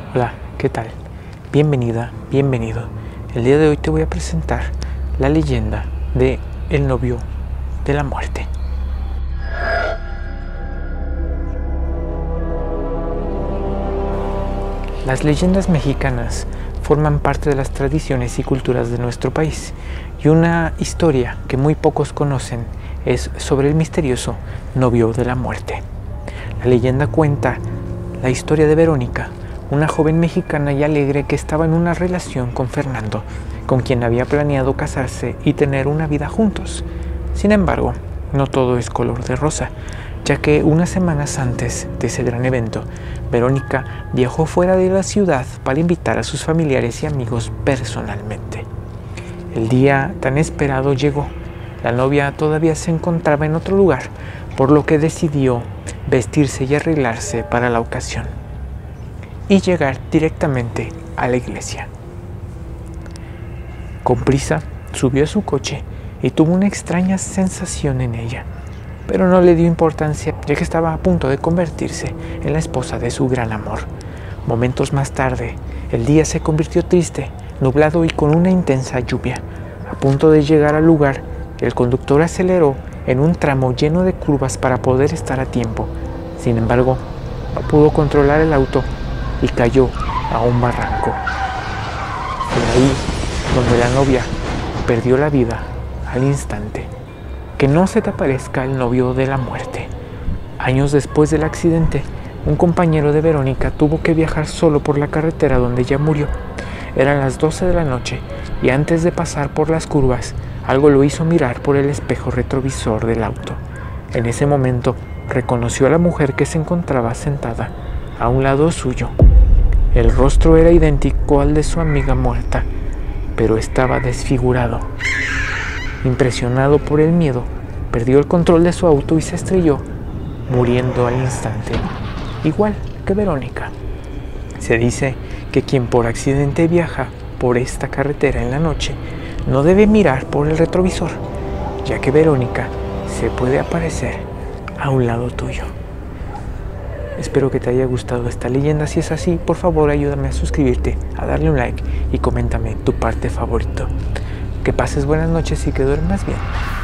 Hola, ¿qué tal? Bienvenida, bienvenido. El día de hoy te voy a presentar la leyenda de El novio de la muerte. Las leyendas mexicanas forman parte de las tradiciones y culturas de nuestro país, y una historia que muy pocos conocen es sobre el misterioso novio de la muerte. La leyenda cuenta la historia de Verónica, una joven mexicana y alegre que estaba en una relación con Fernando, con quien había planeado casarse y tener una vida juntos. Sin embargo, no todo es color de rosa, ya que unas semanas antes de ese gran evento, Verónica viajó fuera de la ciudad para invitar a sus familiares y amigos personalmente. El día tan esperado llegó. La novia todavía se encontraba en otro lugar, por lo que decidió vestirse y arreglarse para la ocasión y llegar directamente a la iglesia. Con prisa, subió a su coche y tuvo una extraña sensación en ella, pero no le dio importancia, ya que estaba a punto de convertirse en la esposa de su gran amor. Momentos más tarde, el día se convirtió triste, nublado y con una intensa lluvia. A punto de llegar al lugar, el conductor aceleró en un tramo lleno de curvas para poder estar a tiempo. Sin embargo, no pudo controlar el auto y cayó a un barranco. Fue ahí donde la novia perdió la vida al instante. Que no se te aparezca el novio de la muerte. Años después del accidente, un compañero de Verónica tuvo que viajar solo por la carretera donde ella murió. Eran las 12 de la noche y antes de pasar por las curvas, algo lo hizo mirar por el espejo retrovisor del auto. En ese momento, reconoció a la mujer que se encontraba sentada a un lado suyo. El rostro era idéntico al de su amiga muerta, pero estaba desfigurado. Impresionado por el miedo, perdió el control de su auto y se estrelló, muriendo al instante, igual que Verónica. Se dice que quien por accidente viaja por esta carretera en la noche no debe mirar por el retrovisor, ya que Verónica se puede aparecer a un lado tuyo. Espero que te haya gustado esta leyenda. Si es así, por favor ayúdame a suscribirte, a darle un like y coméntame tu parte favorito. Que pases buenas noches y que duermas bien.